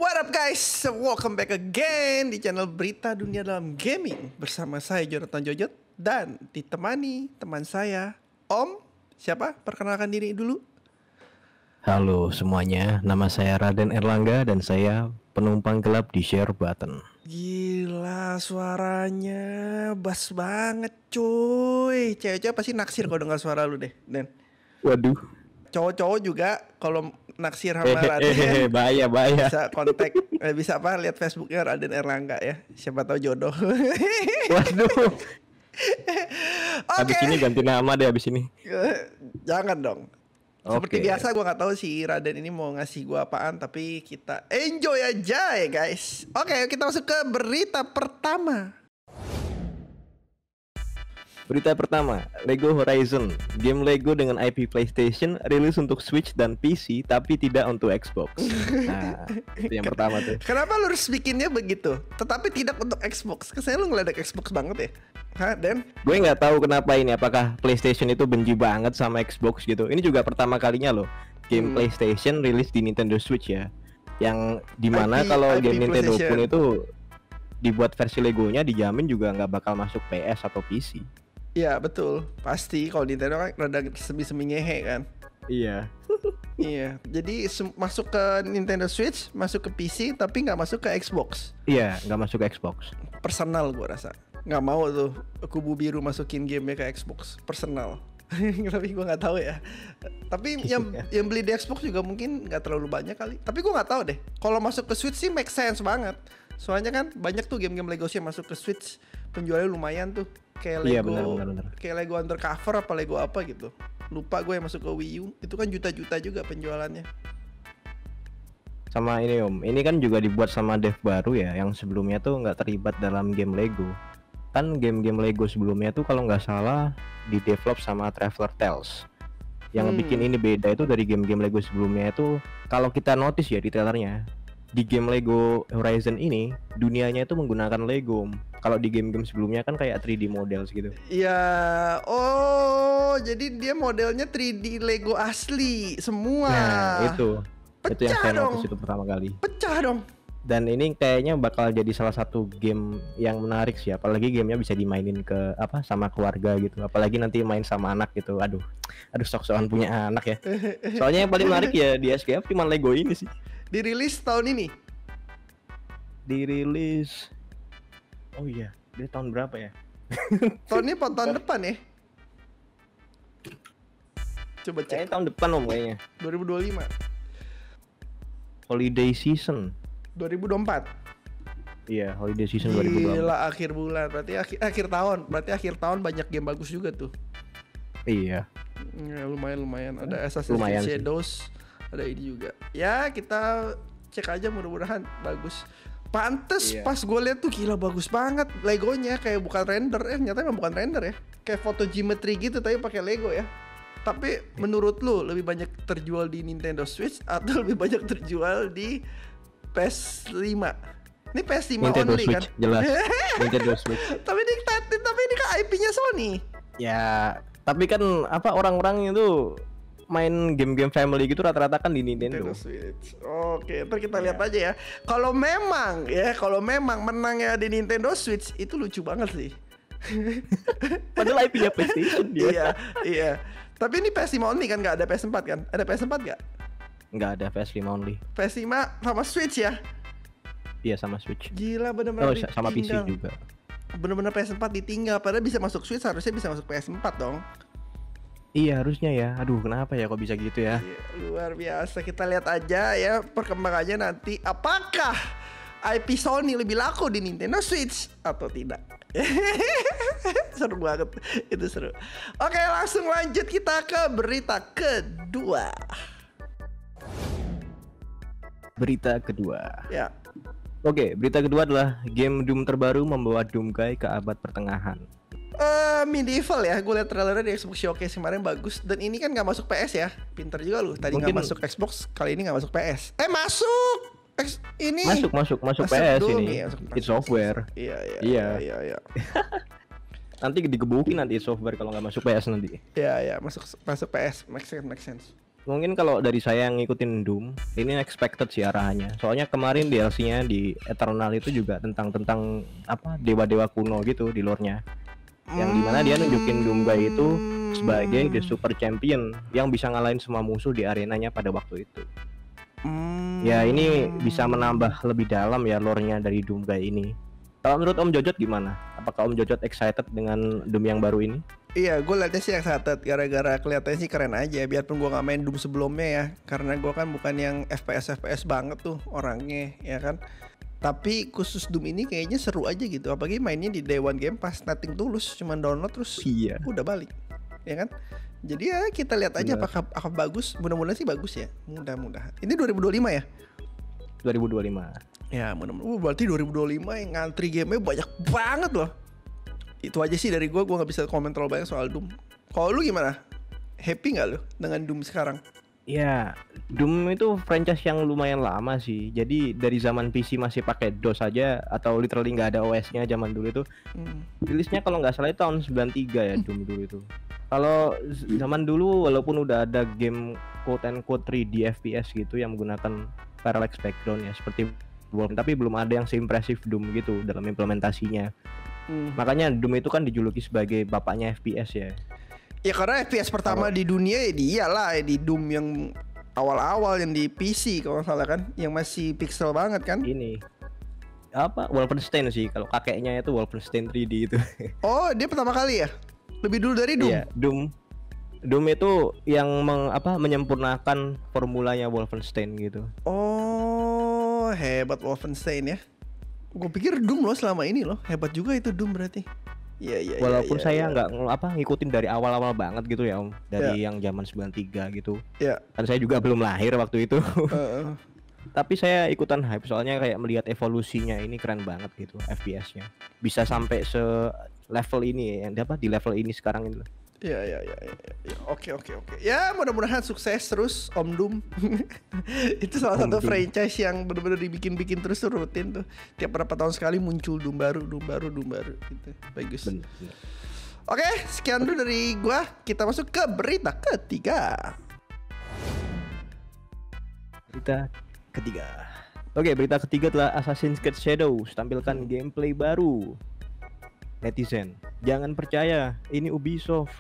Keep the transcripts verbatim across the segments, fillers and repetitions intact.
What up guys, welcome back again di channel Berita Dunia Dalam Gaming. Bersama saya Jonathan Jojot dan ditemani teman saya Om. Siapa? Perkenalkan diri dulu. Halo semuanya, nama saya Raden Erlangga dan saya penumpang gelap di Share Button. Gila suaranya bass banget cuy. Cewek-cewek pasti naksir kalau dengar suara lu deh, Den. Waduh. Cowok-cowok juga kalau naksir sama Raden Hehehe, bahaya bahaya. bisa kontak, eh, bisa apa lihat Facebooknya Raden Erlangga ya. Siapa tahu jodoh. Waduh. Oke. Abis ini ganti nama deh abis ini. Jangan dong. Seperti Oke. biasa gue nggak tahu si Raden ini mau ngasih gue apaan, tapi kita enjoy aja ya guys. Oke, kita masuk ke berita pertama. Berita pertama, Lego Horizon. Game Lego dengan I P PlayStation rilis untuk Switch dan P C tapi tidak untuk Xbox. Nah, itu yang pertama tuh. Kenapa lu harus bikinnya begitu? Tetapi tidak untuk Xbox. Kesannya lu ngeledek Xbox banget ya. Hah, Den? Gue nggak tahu kenapa ini, apakah PlayStation itu benci banget sama Xbox gitu. Ini juga pertama kalinya loh game Hmm. PlayStation rilis di Nintendo Switch ya. Yang I P dimana kalau I P game Nintendo PlayStation. pun itu dibuat versi Legonya dijamin juga nggak bakal masuk P S atau P C. Iya betul. Pasti kalau Nintendo kan rada semi-semi ngehe kan. Iya. Iya. Jadi sem- masuk ke Nintendo Switch, masuk ke P C, tapi nggak masuk ke Xbox. Iya, nggak masuk ke Xbox. Personal gue rasa. Nggak mau tuh kubu biru masukin gamenya ke Xbox. Personal. Tapi gue nggak tahu ya. Tapi yang yang beli di Xbox juga mungkin nggak terlalu banyak kali. Tapi gue nggak tahu deh. Kalau masuk ke Switch sih make sense banget. Soalnya kan banyak tuh game-game Lego sih yang masuk ke Switch, penjualnya lumayan tuh. Kayak Lego, Iya, benar, benar, benar. kayak Lego Undercover apa Lego apa gitu. Lupa gue yang masuk ke Wii U. Itu kan juta-juta juga penjualannya. Sama ini Om, ini kan juga dibuat sama dev baru ya, yang sebelumnya tuh nggak terlibat dalam game Lego. Kan game-game Lego sebelumnya tuh kalau nggak salah di develop sama Traveler Tales. Yang Hmm. bikin ini beda itu dari game-game Lego sebelumnya itu, kalau kita notice ya di trailernya, di game Lego Horizon ini dunianya itu menggunakan Lego. Kalau di game-game sebelumnya kan kayak tiga D models gitu. Iya, oh jadi dia modelnya tiga D Lego asli semua. Nah itu, itu yang Pecah saya dong. notice itu pertama kali. Pecah dong. Dan ini kayaknya bakal jadi salah satu game yang menarik sih, apalagi gamenya bisa dimainin ke apa sama keluarga gitu, apalagi nanti main sama anak gitu. Aduh, aduh sok-sokan punya anak ya. Soalnya yang paling menarik ya di S K F cuma Lego ini sih. Dirilis tahun ini. Dirilis, oh iya, dia tahun berapa ya? Tahun ini apa tahun depan ya? Coba cek. Kayaknya tahun depan Om kayaknya. dua ribu dua puluh lima, Holiday season. dua ribu dua puluh empat. Iya, holiday season dua ribu dua puluh empat. Gila akhir bulan, berarti akhir akhir tahun. Berarti akhir tahun banyak game bagus juga tuh. Iya. Ya, lumayan lumayan. Ada Assassin's Lumayan Creed sih. Shadows, ada ini juga. Ya kita cek aja mudah-mudahan bagus. Pantes Iya. pas gue lihat tuh gila bagus banget Legonya, kayak bukan render. Eh ternyata emang bukan render ya. Kayak foto geometry gitu tapi pakai Lego ya. Tapi menurut lu lebih banyak terjual di Nintendo Switch atau lebih banyak terjual di P S lima? Ini P S lima Nintendo only Switch kan? jelas. Nintendo Switch. tapi ini tapi ini kan I P-nya Sony. Ya, tapi kan apa orang-orang itu main game-game family gitu rata-rata kan di Nintendo. Nintendo Switch. Oke, ntar kita lihat aja ya. Kalau memang ya, kalau memang menangnya di Nintendo Switch itu lucu banget sih. Padahal I P-nya PlayStation dia. iya, iya. Tapi ini P S lima only kan, nggak ada P S empat kan? Ada P S empat nggak? Nggak ada P S lima only. P S lima sama Switch ya? Iya sama Switch. Gila bener-bener Oh, sama P C ditinggal. juga. Bener-bener P S empat ditinggal. Padahal bisa masuk Switch, harusnya bisa masuk P S empat dong. Iya harusnya ya. Aduh kenapa ya kok bisa gitu ya? Iya, luar biasa. Kita lihat aja ya perkembangannya nanti. Apakah I P Sony lebih laku di Nintendo Switch atau tidak? Seru banget. Itu seru. Oke, langsung lanjut kita ke berita kedua. Berita kedua. Ya. Oke, berita kedua adalah game Doom terbaru membawa Doomguy ke abad pertengahan. Eh medieval ya, gue liat trailernya di Xbox Showcase kemarin bagus. Dan ini kan nggak masuk P S ya, pinter juga lu. Tadi nggak Mungkin- masuk Xbox, kali ini nggak masuk P S. Eh masuk, X, ini Masuk masuk masuk, Masuk P S Doom, ini. iya, masuk- It's masuk. software. Iya iya Iya. iya iya. Nanti digebukin nanti software kalau nggak masuk P S nanti. Iya iya masuk masuk P S, make sense make sense. Mungkin kalau dari saya yang ngikutin Doom, ini expected sih arahannya. Soalnya kemarin D L C-nya di Eternal itu juga tentang tentang apa dewa-dewa kuno gitu di lore-nya. Yang dimana dia nunjukin Doomguy itu sebagai the super champion yang bisa ngalahin semua musuh di arenanya pada waktu itu. Ya ini bisa menambah lebih dalam ya lore-nya dari Doomguy ini. Kalau menurut Om Jojot gimana? Apakah Om Jojot excited dengan Doom yang baru ini? Iya, gue liatnya sih excited gara-gara kelihatannya sih keren aja. Biarpun gue nggak main Doom sebelumnya ya, karena gue kan bukan yang F P S F P S banget tuh orangnya, ya kan. Tapi khusus Doom ini kayaknya seru aja gitu. Apalagi mainnya di Day One Game Pass, nothing tulus, cuman download terus iya. udah balik, ya kan. Jadi ya kita lihat aja apakah apakah bagus. Mudah-mudahan sih bagus ya. Mudah-mudahan. Ini dua ribu dua puluh lima ya? dua ribu dua puluh lima. Ya mudah-mudahan. Uh, berarti dua ribu dua puluh lima yang ngantri gamenya banyak banget loh. Itu aja sih dari gue, gue gak bisa komen terlalu banyak soal Doom. Kalau lu gimana? Happy gak lu dengan Doom sekarang? Ya, Doom itu franchise yang lumayan lama sih. Jadi dari zaman P C masih pakai DOS saja atau literally nggak ada O S-nya zaman dulu itu. Hmm. Rilisnya kalau nggak salah itu tahun sembilan puluh tiga ya Doom dulu itu. Kalau zaman dulu walaupun udah ada game quote and quote three D F P S gitu yang menggunakan parallax background ya seperti Worm, tapi belum ada yang seimpresif Doom gitu dalam implementasinya. Hmm. Makanya Doom itu kan dijuluki sebagai bapaknya F P S ya. Ya karena F P S pertama kalau di dunia ya dia lah ya, di Doom yang awal-awal yang di P C kalau salah kan, yang masih pixel banget kan. Ini apa Wolfenstein sih, kalau kakeknya itu Wolfenstein three D itu. Oh dia pertama kali ya? Lebih dulu dari Doom? Iya, Doom Doom itu yang meng, apa, menyempurnakan formulanya Wolfenstein gitu. Oh hebat Wolfenstein ya. Gue pikir Doom loh selama ini loh, hebat juga itu Doom berarti. Iya iya. Walaupun ya, saya nggak ya. ya. apa ngikutin dari awal-awal banget gitu ya Om, dari ya. yang zaman sembilan puluh tiga gitu. Iya. Kan saya juga belum lahir waktu itu. Uh, uh. Tapi saya ikutan hype soalnya kayak melihat evolusinya ini keren banget gitu F P S-nya. Bisa sampai se level ini yang apa di level ini sekarang ini. Ya ya ya ya. ya. Oke oke oke. Ya mudah-mudahan sukses terus Om Doom. Itu salah Om satu Doom. Franchise yang benar-benar dibikin-bikin terus tuh rutin tuh. Tiap berapa tahun sekali muncul Doom baru, Doom baru, Doom baru gitu. Bagus. Bener, bener. Oke, sekian dulu dari gua. Kita masuk ke berita ketiga. Berita ketiga. Oke, berita ketiga adalah Assassin's Creed Shadows tampilkan gameplay baru. Netizen, jangan percaya, ini Ubisoft.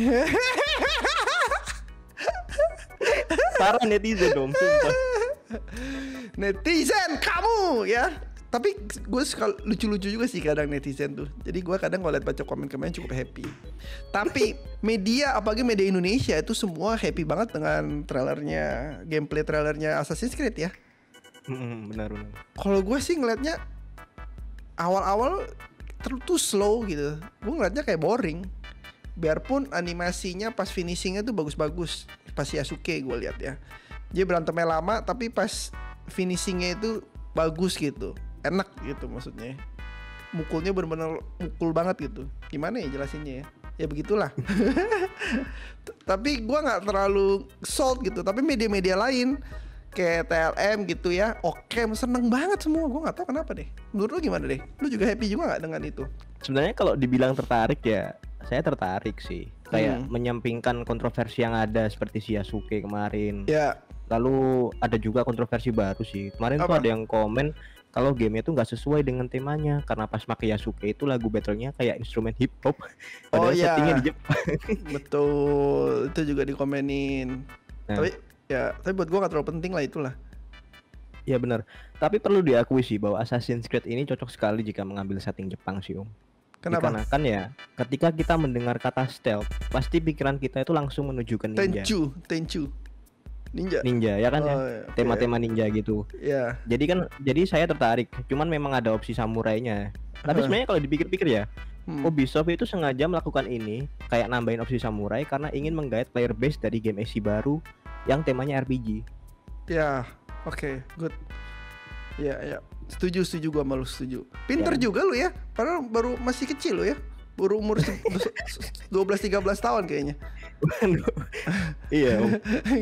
Parah netizen dong, sumpah. Netizen kamu ya. Tapi gue suka lucu-lucu juga sih kadang netizen tuh. Jadi gue kadang kalau liat baca komen-komen cukup happy. Tapi media, apalagi media Indonesia itu semua happy banget dengan trailernya, gameplay trailernya Assassin's Creed ya. Mm, benar benar. Kalau gue sih ngeliatnya awal-awal terus slow gitu. Gue ngeliatnya kayak boring. Biarpun animasinya pas finishingnya tuh bagus-bagus. Pas Yasuke gue lihat ya. Dia berantemnya lama tapi pas finishingnya itu bagus gitu. Enak gitu maksudnya. Mukulnya benar-benar mukul banget gitu. Gimana ya jelasinnya ya? Ya begitulah. Tapi gue nggak terlalu sold gitu. Tapi media-media lain kayak T L M gitu ya, oke, seneng banget semua. Gue nggak tahu kenapa deh. Menurut lu gimana deh? Lu juga happy juga nggak dengan itu? Sebenarnya kalau dibilang tertarik ya, saya tertarik sih. Kayak hmm. menyampingkan kontroversi yang ada seperti si Yasuke kemarin. Ya. Lalu ada juga kontroversi baru sih. Kemarin Apa? tuh ada yang komen kalau gamenya tuh nggak sesuai dengan temanya karena pas pakai Yasuke itu lagu battlenya kayak instrumen hip hop. Padahal oh, ya. settingnya di Jepang. Betul, itu juga dikomenin. Nah. Tapi ya, tapi buat gue gak terlalu penting lah itulah. Ya benar. Tapi perlu diakui sih bahwa Assassin's Creed ini cocok sekali jika mengambil setting Jepang sih Om. Kenapa? Dikarenakan ya, ketika kita mendengar kata stealth, pasti pikiran kita itu langsung menuju ke ninja. Tenchu, Tenchu. Ninja. Ninja ya kan oh, ya. Okay. Tema-tema ninja gitu. Iya. Yeah. Jadi kan, jadi saya tertarik. Cuman memang ada opsi samurainya. Tapi uh. sebenarnya kalau dipikir-pikir ya, Hmm. Ubisoft itu sengaja melakukan ini kayak nambahin opsi samurai karena ingin menggait player base dari game action baru yang temanya R P G. Ya, oke, okay, good. Ya, ya, setuju, setuju gua malu setuju. Pinter ya. juga lu ya, padahal baru masih kecil lu ya. Baru umur dua belas tiga belas tahun kayaknya. Iya om.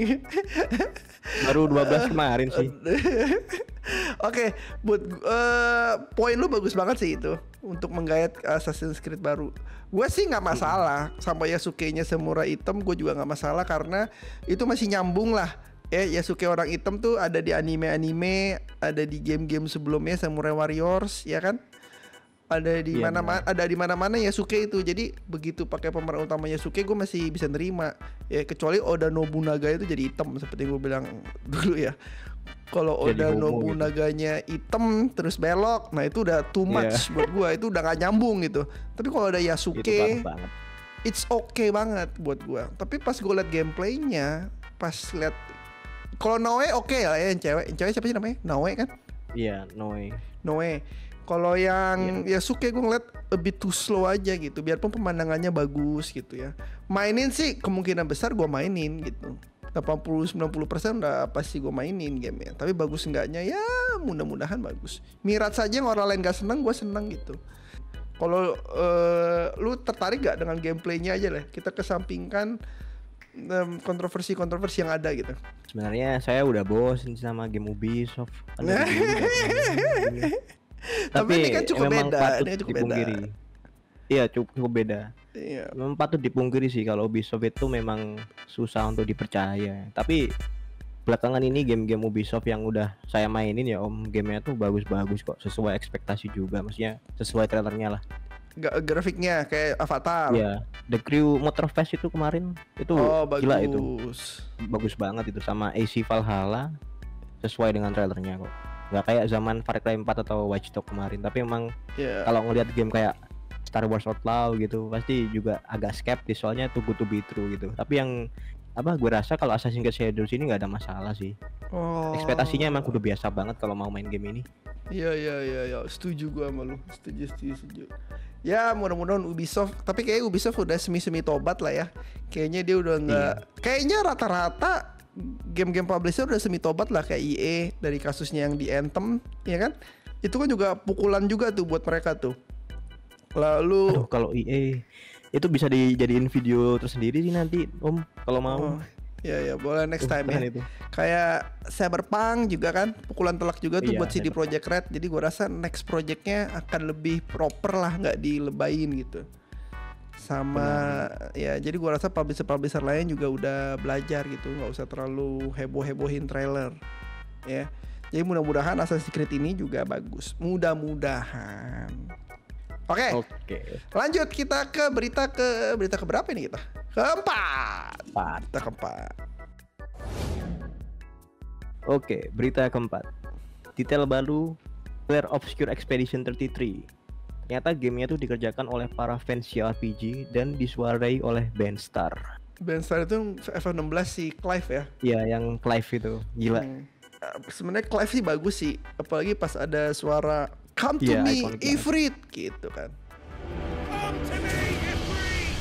Baru dua belas kemarin sih. Oke, buat uh, poin lu bagus banget sih itu untuk menggayat Assassin's Creed baru. Gue sih nggak masalah sama Yasuke-nya samurai hitam, gue juga nggak masalah karena itu masih nyambung lah. Ya, Yasuke orang hitam tuh ada di anime-anime, ada di game-game sebelumnya Samurai Warriors, ya kan? Ada di mana mana ada di mana-mana Yasuke itu. Jadi begitu pakai pemeran utama Yasuke gue masih bisa nerima. Ya kecuali Oda Nobunaga itu jadi hitam seperti yang gue bilang dulu ya. Kalau Oda Nobunaganya gitu. Hitam terus belok, nah itu udah too much yeah. buat gue, itu udah gak nyambung gitu. Tapi kalau ada Yasuke, it's okay banget buat gue. Tapi pas gue liat gameplaynya, pas liat kalau Noe oke okay lah ya yang cewek, yang cewek siapa sih namanya? Noe kan? Iya, yeah, Noe. Noe. Kalau yang yeah. Yasuke gue ngeliat a bit too slow aja gitu. Biarpun pemandangannya bagus gitu ya. Mainin sih kemungkinan besar gue mainin gitu. delapan puluh sampai sembilan puluh persen udah pasti gue mainin gamenya. Tapi bagus enggaknya ya mudah-mudahan bagus. Mirat saja yang orang lain gak seneng, gue seneng gitu. Kalau uh, lu tertarik gak dengan gameplaynya aja lah. Kita kesampingkan um, kontroversi-kontroversi yang ada gitu. Sebenarnya saya udah bosen sama game Ubisoft. Tapi ini kan cukup beda, ini cukup beda. Iya cukup, cukup beda. Iya. Memang patut dipungkiri sih kalau Ubisoft itu memang susah untuk dipercaya. Tapi belakangan ini game-game Ubisoft yang udah saya mainin ya om, gamenya tuh bagus-bagus kok, sesuai ekspektasi juga. Maksudnya sesuai trailernya lah. Gak grafiknya kayak Avatar. Iya. The Crew Motorfest itu kemarin itu oh, gila bagus. itu. Bagus banget itu sama A C Valhalla sesuai dengan trailernya kok. Gak kayak zaman Far Cry empat atau Watch Dogs kemarin. Tapi emang yeah. kalau ngelihat game kayak Star Wars Outlaw gitu pasti juga agak skeptis soalnya too good to be true gitu. Tapi yang apa gue rasa kalau Assassin's Creed Shadows ini nggak ada masalah sih. Oh. Ekspektasinya emang kudu biasa banget kalau mau main game ini. Iya iya iya ya. Setuju gue sama lu. Setuju setuju setuju. Ya mudah-mudahan Ubisoft, tapi kayak Ubisoft udah semi-semi tobat lah ya. Kayaknya dia udah nggak. Iya. Kayaknya rata-rata game-game publisher udah semi tobat lah kayak E A dari kasusnya yang di Anthem, ya kan? Itu kan juga pukulan juga tuh buat mereka tuh. Lalu aduh, kalau E A itu bisa dijadiin video tersendiri sih nanti om kalau mau. Oh, ya ya boleh next time uh, ya. Itu. Kayak Cyberpunk juga kan pukulan telak juga tuh iya, buat C D Projekt Red. Jadi gua rasa next projectnya akan lebih proper lah, nggak dilebayin gitu. Sama benar. Ya jadi gua rasa publisher-publisher lain juga udah belajar gitu, nggak usah terlalu heboh-hebohin trailer ya. Jadi mudah-mudahan Assassin's Creed ini juga bagus. Mudah-mudahan. Oke, okay. okay. Lanjut kita ke berita ke berita keberapa ini kita? Keempat. Empat. Berita keempat. Oke, okay, berita keempat. Detail baru Clair Obscure Expedition tiga puluh tiga. Ternyata gamenya tuh dikerjakan oleh para fans C R P G dan disuarai oleh Benstar. Benstar itu F enam belas si Clive ya? Iya, yang Clive itu gila. Hmm. Sebenarnya Clive sih bagus sih, apalagi pas ada suara Come to yeah, me, Ifrit gitu kan. Come to me, Ifrit.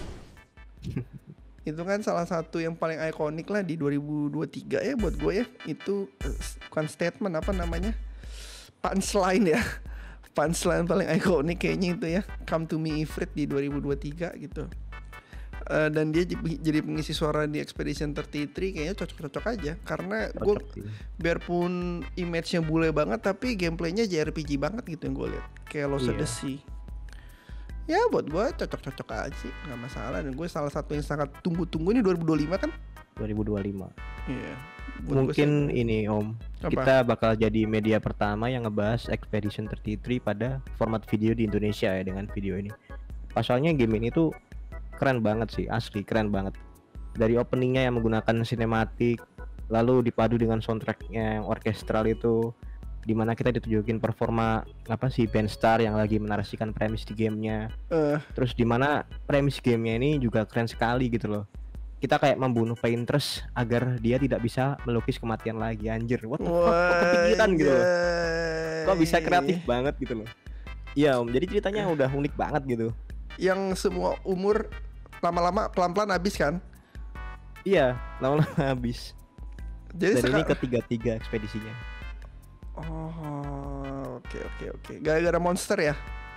Itu kan salah satu yang paling ikonik lah di dua ribu dua puluh tiga ya buat gue ya. Itu bukan statement apa namanya, punchline ya. Punchline paling ikonik kayaknya itu ya. Come to me, Ifrit di dua ribu dua puluh tiga gitu. Uh, dan dia jadi pengisi suara di Expedition tiga puluh tiga kayaknya cocok-cocok aja karena gue biarpun image-nya bule banget tapi gameplaynya J R P G banget gitu yang gue lihat kayak Lost of the Sea. Ya buat gue cocok-cocok aja sih, nggak masalah. Dan gue salah satu yang sangat tunggu-tunggu ini dua ribu dua puluh lima kan? dua ribu dua puluh lima. Iya. Mungkin ini om, apa? Kita bakal jadi media pertama yang ngebahas Expedition tiga puluh tiga pada format video di Indonesia ya dengan video ini. Pasalnya game ini tuh keren banget sih, asli keren banget. Dari openingnya yang menggunakan sinematik, lalu dipadu dengan soundtracknya yang orkestral itu, dimana kita ditunjukin performa apa sih Benstar yang lagi menarasikan premis di gamenya. Uh. Terus dimana premis gamenya ini juga keren sekali gitu loh. Kita kayak membunuh painters agar dia tidak bisa melukis kematian lagi. Anjir, what the fuck, kok kepikiran gitu loh. Kok bisa kreatif banget gitu loh. Iya om, jadi ceritanya udah unik banget gitu. Yang semua umur lama-lama pelan-pelan habis kan? Iya, lama-lama habis. Jadi dan seka... ini ketiga-tiga ekspedisinya. Oh, oke okay, oke okay, oke. Okay. Gara-gara monster ya?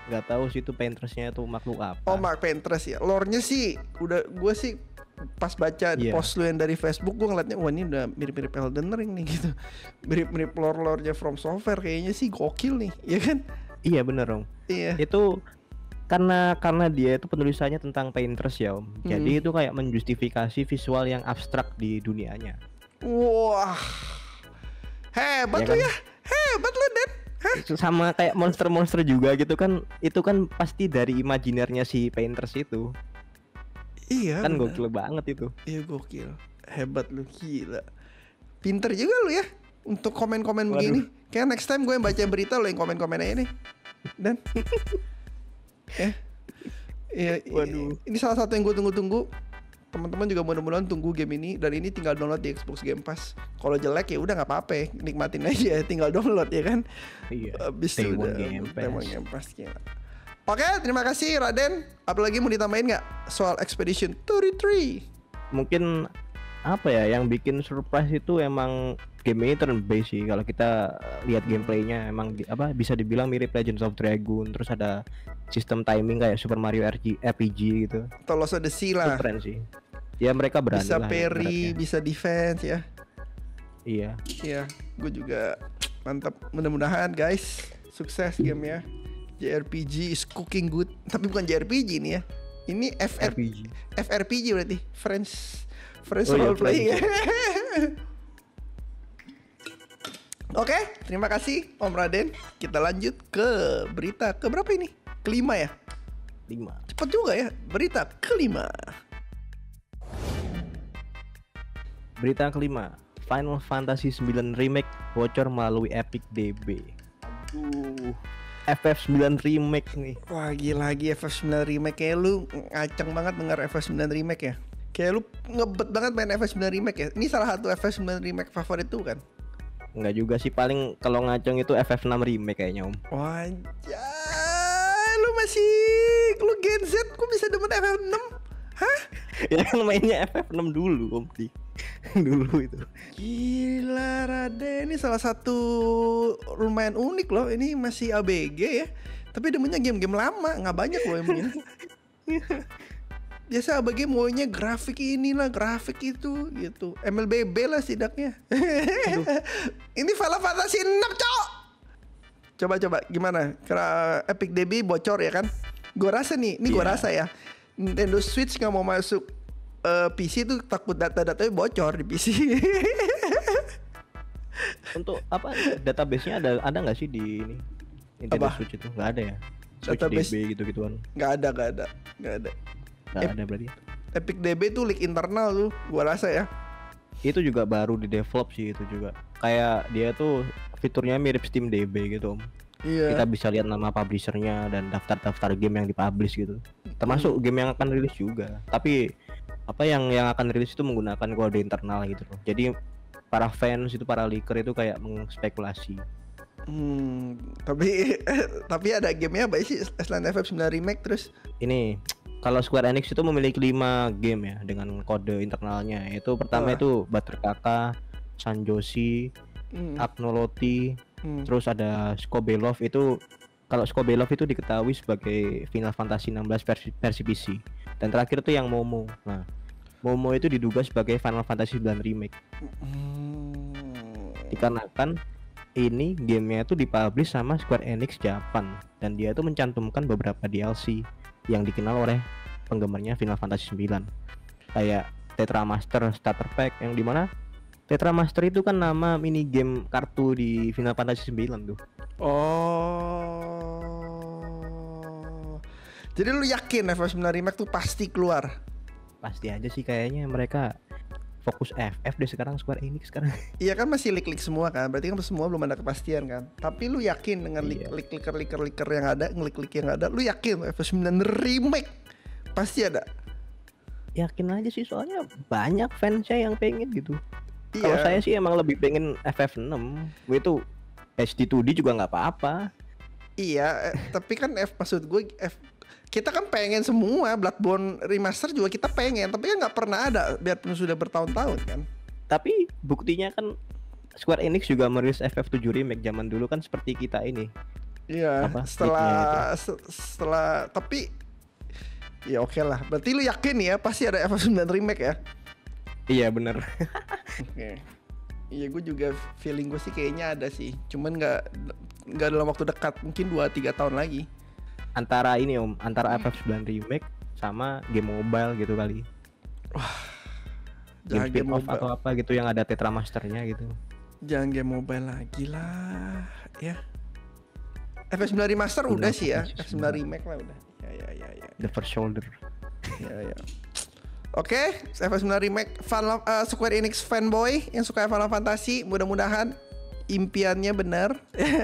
nggak tahu sih itu Pinterestnya itu makhluk apa. Oh, Mark Pinterest ya. Lore-nya sih udah gue sih pas baca Iya. post lu yang dari Facebook gue ngeliatnya wah ini udah mirip-mirip Elden Ring nih gitu. Mirip-mirip lore-lore-nya From Software kayaknya sih gokil nih, ya kan? Iya bener dong. Iya. Itu karena karena dia itu penulisannya tentang Pinterest ya Om. Jadi Hmm. itu kayak menjustifikasi visual yang abstrak di dunianya. Wah. Hebat Ya lu kan? ya. Hebat lu, Den. Hah? Sama kayak monster-monster juga gitu kan. Itu kan pasti dari imajinernya si Pinterest itu. Iya. Kan benar. gokil banget itu. Iya gokil. Hebat lu, gila. Pinter juga lu ya untuk komen-komen Waduh. begini. Kayak next time gue yang baca berita lo yang komen-komen aja nih. Dan ya. Iya, Waduh. ini salah satu yang gue tunggu-tunggu. Teman-teman juga mudah-mudahan tunggu game ini, dan ini tinggal download di Xbox Game Pass. Kalau jelek ya udah nggak apa-apa, nikmatin aja, tinggal download ya kan. Iya. Abis Day itu one udah Game Day one Pass. Game Pass gila. Oke, terima kasih Raden. Apalagi mau ditambahin nggak soal Expedition tiga puluh tiga? Mungkin apa ya yang bikin surprise itu emang game ini turn based sih. Kalau kita lihat gameplaynya emang di, apa bisa dibilang mirip Legends of Dragon. Terus ada sistem timing kayak Super Mario R P G gitu. Tolos of the Sea Itu lah. keren sih. Ya mereka berani Bisa lah parry, ibaratnya. bisa defense ya. Iya. Iya, gue juga mantap. Mudah-mudahan guys sukses gamenya. J R P G is cooking good. Tapi bukan J R P G nih ya. Ini F R R P G. F R P G berarti French French Oh iya, role play ya. French. Oke, terima kasih Om Raden. Kita lanjut ke berita ke berapa ini? Kelima ya? lima. Cepet juga ya. Berita kelima. Berita kelima, Final Fantasy sembilan Remake bocor melalui Epic D B. Aduh, F F sembilan Remake nih. Wah lagi F F sembilan Remake. Kayak lu ngaceng banget denger F F sembilan Remake ya. Kayak lu ngebet banget main F F sembilan Remake ya. Ini salah satu F F sembilan Remake favorit tuh kan? Enggak juga sih, paling kalau ngaceng itu F F enam Remake kayaknya Om. Wajah, lu masih lu Gen Z, kok bisa demen F F enam? Hah? Ya kan mainnya F F enam dulu Om di dulu itu. Gila Raden, ini salah satu lumayan unik loh. Ini masih A B G ya. Tapi demennya game-game lama, nggak banyak loh yang begini. Biasa A B G maunya grafik inilah, grafik itu gitu. M L B B lah setidaknya. Ini Final Fantasy enam, cok. Coba-coba gimana? Karena Epic D B bocor ya kan? Gue rasa nih, ini gue Iya. rasa ya. Nintendo Switch nggak mau masuk eh, P C tuh takut data-datanya bocor di P C. Untuk apa database-nya ada ada nggak sih di ini Nintendo Apa? Switch itu? Nggak ada ya? Switch Database- D B gitu-gituan. Nggak ada, nggak ada, nggak ada. Nggak Ep- ada berarti. Epic D B tuh leak internal tuh, gue rasa ya. Itu juga baru di develop sih itu juga. Kayak dia tuh fiturnya mirip Steam D B gitu Om. Iya. Kita bisa lihat nama publishernya dan daftar-daftar game yang dipublish gitu. Termasuk game yang akan rilis juga. Tapi apa yang yang akan rilis itu menggunakan kode internal gitu loh. Jadi para fans itu, para leaker itu kayak mengspekulasi. Hmm, tapi tapi ada gamenya apa sih selain F F sembilan Remake terus? Ini kalau Square Enix itu memiliki lima game ya dengan kode internalnya. Itu pertama Wah. itu Butter Kaka, Sanjoshi, Hmm, Agnolotti, hmm. terus ada Skobelov. Itu kalau Skobelov itu diketahui sebagai Final Fantasy enam belas versi, versi P C. Dan terakhir tuh yang Momo. Nah, Momo itu diduga sebagai Final Fantasy sembilan Remake. Hmm. Dikarenakan ini gamenya itu dipublish sama Square Enix Japan, dan dia itu mencantumkan beberapa D L C yang dikenal oleh penggemarnya Final Fantasy sembilan, kayak Tetra Master Starter Pack, yang dimana Tetra Master itu kan nama mini game kartu di Final Fantasy sembilan tuh. Oh. Jadi lu yakin F F sembilan Remake tuh pasti keluar? Pasti aja sih kayaknya mereka fokus F F deh sekarang, Square Enix sekarang. Iya kan masih leak-leak semua kan, berarti kan semua belum ada kepastian kan. Tapi lu yakin dengan leak Iya. leak leaker leaker leaker yang ada, ngelik-leak yang ada, lu yakin F F sembilan Remake pasti ada? Yakin aja sih, soalnya banyak fansnya yang pengen gitu. Kalau Iya. saya sih emang lebih pengen F F enam. Itu H D dua D juga nggak apa-apa. Iya, eh, tapi kan F maksud gue F kita kan pengen semua Bloodborne remaster juga kita pengen, tapi kan nggak pernah ada biarpun sudah bertahun-tahun kan. Tapi buktinya kan Square Enix juga merilis F F tujuh Remake zaman dulu kan seperti kita ini. Iya, apa setelah se- setelah tapi ya oke lah. Berarti lu yakin ya pasti ada F F sembilan remake ya? Iya bener. Oke. Iya, gue juga feeling gue sih kayaknya ada sih. Cuman nggak nggak dalam waktu dekat, mungkin dua tiga tahun lagi. Antara ini om, antara F F sembilan remake sama game mobile gitu kali. Game Jangan game spin-off mobile. atau apa gitu yang ada Tetra Masternya gitu. Jangan game mobile lagi lah, ya. F F sembilan remaster udah Udah, sih ya, masih F F sembilan remake lah udah. Ya ya ya ya. The First Shoulder. Ya ya. Oke, F F sembilan remake Final, uh, Square Enix fanboy yang suka Final Fantasy, mudah-mudahan impiannya benar.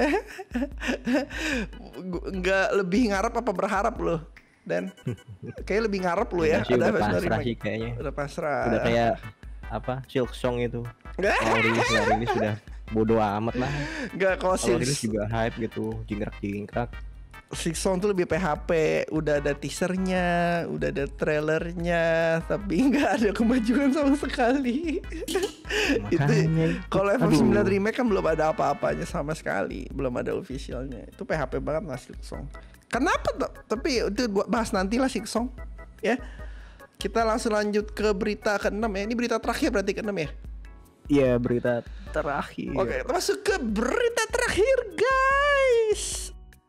Nggak lebih ngarep apa berharap loh? Dan kayak lebih ngarep lo ya. Udah sih, Ada udah F F sembilan pasrah remake. sih kayaknya. Udah pasrah. Udah kayak apa Silk Song itu. Kalau rilis nggak rilis sudah bodo amat lah. Nggak, kalau Kalau rilis Six, juga hype gitu, jingkrak-jingkrak. Six Song tuh lebih P H P. Udah ada teasernya, udah ada trailernya, tapi nggak ada kemajuan sama sekali. Itu Makanya kalau F F aduh. sembilan remake kan belum ada apa-apanya sama sekali, belum ada officialnya. Itu P H P banget mas Six Song. Kenapa tuh? Tapi itu buat bahas nanti lah Six Song. Ya. Kita langsung lanjut ke berita keenam ya. Ini berita terakhir berarti keenam ya. Iya, berita terakhir. Oke, masuk ke berita terakhir guys.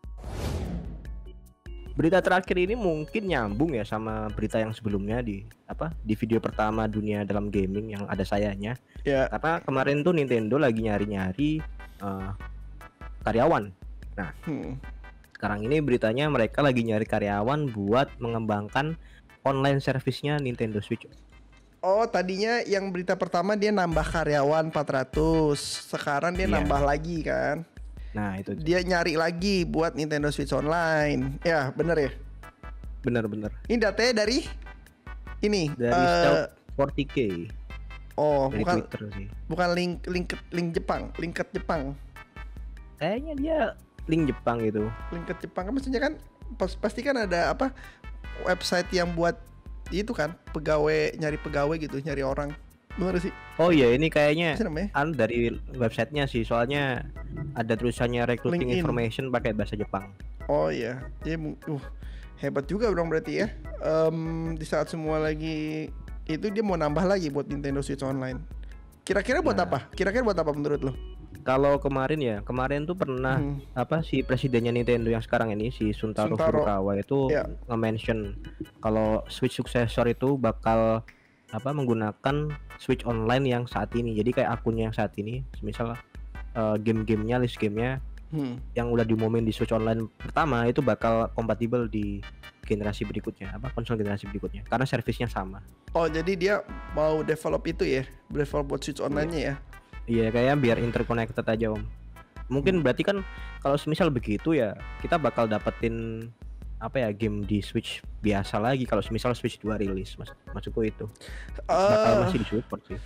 Berita terakhir ini mungkin nyambung ya sama berita yang sebelumnya di apa di video pertama dunia dalam gaming yang ada sayanya. Ya. Karena kemarin tuh Nintendo lagi nyari-nyari uh, karyawan. Nah, Hmm. sekarang ini beritanya mereka lagi nyari karyawan buat mengembangkan online service-nya Nintendo Switch. Oh, tadinya yang berita pertama dia nambah karyawan empat ratus. Sekarang dia Iya. nambah lagi kan. Nah, itu Dia nyari lagi buat Nintendo Switch Online. Ya, bener ya. bener-bener Ini datanya dari ini. dari eh, Stealth forty K oh, dari bukan Twitter sih. bukan link link link Jepang, linket Jepang. Kayaknya dia link Jepang gitu. Linket Jepang kan maksudnya kan pas- pasti kan ada apa website yang buat itu kan pegawai, nyari pegawai gitu, nyari orang. Bener sih? Oh iya, ini kayaknya Apa sih namanya? an dari websitenya sih, soalnya ada tulisannya recruiting LinkedIn. information pakai bahasa Jepang. Oh iya, dia mu- uh, hebat juga dong berarti ya. Em, di saat semua lagi itu dia mau nambah lagi buat Nintendo Switch Online. Kira-kira buat Nah. apa? Kira-kira buat apa menurut lo? Kalau kemarin ya, kemarin tuh pernah Hmm. apa si presidennya Nintendo yang sekarang ini si Suntaro, Suntaro. Furukawa itu Ya. nge-mention kalau Switch successor itu bakal apa menggunakan Switch Online yang saat ini. Jadi kayak akunnya yang saat ini, misal uh, game-gamenya, list gamenya Hmm. yang udah diumumin di Switch Online pertama itu bakal kompatibel di generasi berikutnya, apa konsol generasi berikutnya, karena servisnya sama. Oh jadi dia mau develop itu ya, develop buat Switch Online-nya ya? Iya, kayak biar interconnected aja om. Mungkin berarti kan kalau semisal begitu ya kita bakal dapetin apa ya game di Switch biasa lagi kalau semisal Switch dua rilis, mas maksudku itu bakal Eh, masih disupport sih.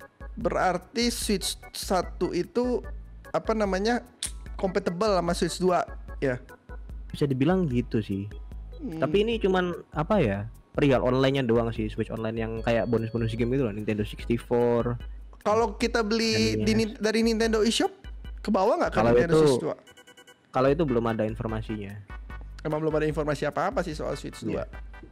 berarti Switch satu itu apa namanya compatible sama Switch dua ya? Bisa dibilang gitu sih. Hmm. Tapi ini cuman apa ya perihal online-nya doang sih, Switch Online yang kayak bonus-bonus game itu loh, Nintendo sixty-four. Kalau kita beli Dan di, yes. Nin- dari Nintendo eShop, ke bawah nggak ke Kalau Nintendo itu- Switch dua? Kalau itu belum ada informasinya. Emang belum ada informasi apa-apa sih soal Switch Iya. dua.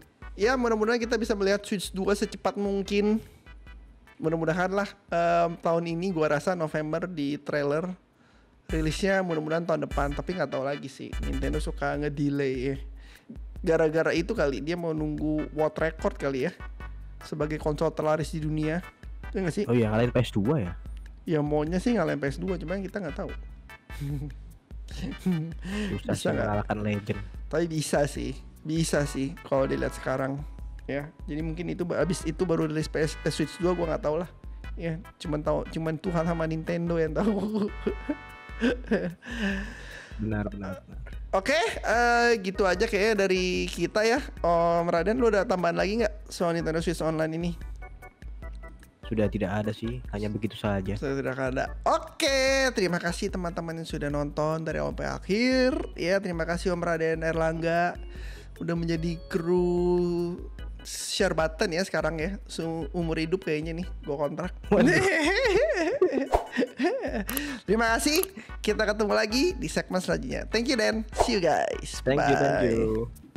Ya mudah-mudahan kita bisa melihat Switch dua secepat mungkin. Mudah-mudahan lah em, tahun ini gua rasa November di trailer. Rilisnya mudah-mudahan tahun depan, tapi nggak tahu lagi sih. Nintendo suka ngedelay ya. Gara-gara itu kali dia mau nunggu world record kali ya. Sebagai konsol terlaris di dunia. Ya nggak sih? Oh iya, ngalahin P S dua ya. Ya maunya sih ngalahin P S dua, cuma kita nggak tahu. Susah Bisa sih nggak? mengalahkan Legend. Tapi bisa sih, bisa sih kalau dilihat sekarang ya. Jadi mungkin itu abis itu baru rilis P S eh, Switch dua, gua nggak tahu lah. Ya, cuman tahu cuman Tuhan sama Nintendo yang tahu. Benar, benar, benar. Oke, eh, gitu aja kayaknya dari kita ya. Om Raden, lu ada tambahan lagi nggak soal Nintendo Switch Online ini? Sudah tidak ada sih, hanya begitu saja. Sudah tidak ada. Oke, terima kasih teman-teman yang sudah nonton dari awal sampai akhir. Ya, terima kasih Om Raden Erlangga udah menjadi kru share button ya sekarang ya. Seumur hidup kayaknya nih, gua kontrak. Terima kasih. Kita ketemu lagi di segmen selanjutnya. Thank you Dan. See you guys. Thank Bye. you, thank you.